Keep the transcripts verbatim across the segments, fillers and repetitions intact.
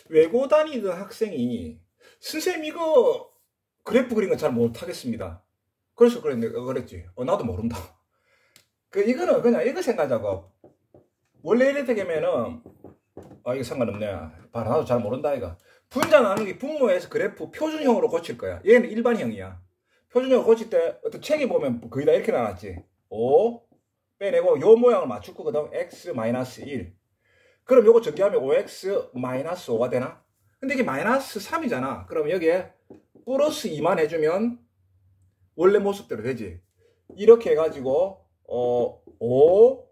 외고 다니던 학생이 선생님 이거 그래프 그린 건 잘 못하겠습니다. 그래서 그랬, 그랬지. 어, 나도 모른다. 그, 이거는 그냥 이거 생각하자고. 원래 이래 되면은, 아, 이거 상관없네. 봐라, 나도 잘 모른다, 이거. 분자 나누기 분모에서 그래프 표준형으로 고칠 거야. 얘는 일반형이야. 표준형으로 고칠 때, 어떤 책에 보면 거의 다 이렇게 나왔지. 오, 빼내고, 요 모양을 맞출 거거든. x 마이너스 일. 그럼 요거 전개하면 오엑스 마이너스 오가 되나? 근데 이게 마이너스 삼이잖아. 그럼 여기에 플러스 이만 해주면 원래 모습대로 되지. 이렇게 해가지고, 어, 오,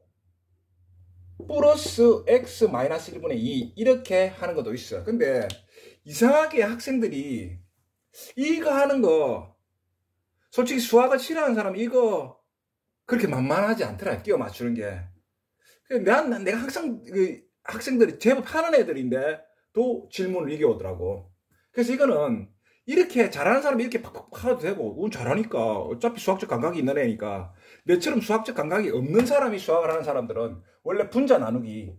플러스 x 마이너스 일분의 이. 이렇게 하는 것도 있어. 근데 이상하게 학생들이 이거 하는 거, 솔직히 수학을 싫어하는 사람이 이거 그렇게 만만하지 않더라. 끼워 맞추는 게. 난, 내가 항상, 그, 학생들이 제법 하는 애들인데 또 질문을 이겨오더라고. 그래서 이거는 이렇게 잘하는 사람이 이렇게 팍팍 하도 되고, 운 잘하니까 어차피 수학적 감각이 있는 애니까. 내처럼 수학적 감각이 없는 사람이 수학을 하는 사람들은 원래 분자 나누기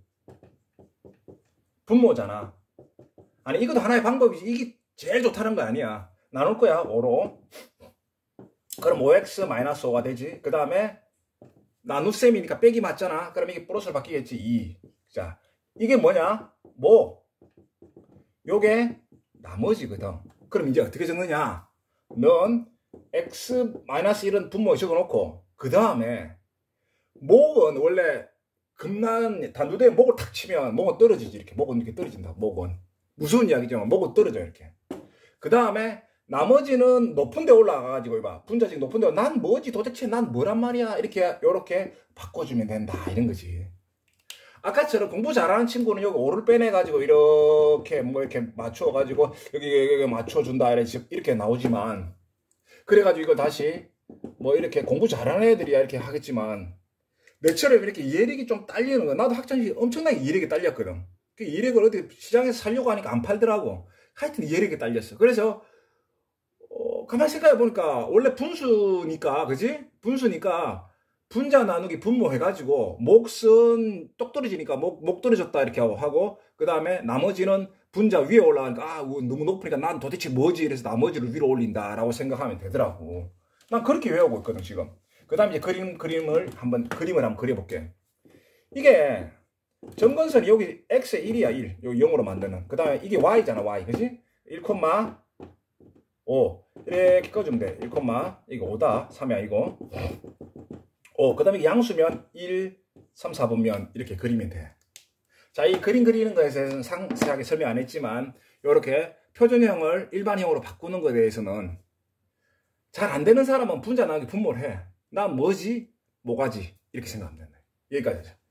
분모잖아. 아니 이것도 하나의 방법이지. 이게 제일 좋다는 거 아니야. 나눌 거야 오로. 그럼 오엑스 마이너스 오가 되지. 그 다음에 나눗셈이니까 빼기 맞잖아. 그럼 이게 플러스로 바뀌겠지. 이. 자, 이게 뭐냐? 뭐? 요게 나머지거든. 그럼 이제 어떻게 적느냐? 넌 x 마이너스 일은 분모에 적어놓고 그 다음에 목은 원래 급난 단두대에 목을 탁 치면 목은 떨어지지. 이렇게 목은 이렇게 떨어진다. 목은 무서운 이야기지만 목은 떨어져 이렇게. 그 다음에 나머지는 높은 데 올라가가지고 이봐. 분자식 높은 데 난 뭐지 도대체 난 뭐란 말이야. 이렇게 요렇게 바꿔주면 된다. 이런 거지. 아까처럼 공부 잘하는 친구는 여기 오를 빼내가지고 이렇게 뭐 이렇게 맞춰가지고 여기, 여기 맞춰준다 이렇게 나오지만, 그래가지고 이걸 다시 뭐 이렇게 공부 잘하는 애들이야 이렇게 하겠지만, 내처럼 이렇게 이해력이 좀 딸리는 거. 나도 학창시절에 엄청나게 이해력이 딸렸거든. 그 이해력을 어디 시장에서 살려고 하니까 안 팔더라고. 하여튼 이해력이 딸렸어. 그래서 어, 가만히 생각해보니까 원래 분수니까, 그지? 분수니까 분자 나누기 분모 해가지고 몫은 똑 떨어지니까 목, 목 떨어졌다 이렇게 하고, 그 다음에 나머지는 분자 위에 올라가니까 아 너무 높으니까 난 도대체 뭐지 이래서 나머지를 위로 올린다 라고 생각하면 되더라고. 난 그렇게 외우고 있거든 지금. 그 다음에 이제 그림, 그림을 한번 그림을 한번 그려볼게. 이게 점근선이 여기 x의 일이야. 일. 여기 영으로 만드는. 그 다음에 이게 y잖아. y. 그지? 일, 오. 이렇게 꺼주면 돼. 일, 이거 오다. 삼이 아니고. 오. 그 다음에 양수면 일, 삼, 사분면 이렇게 그리면 돼. 자, 이 그림 그리는 거에 대해서는 상세하게 설명 안 했지만, 이렇게 표준형을 일반형으로 바꾸는 것에 대해서는 잘 안 되는 사람은 분자 나누기 분모를 해. 난 뭐지? 뭐가지? 이렇게 생각하면 된다. 여기까지 하자.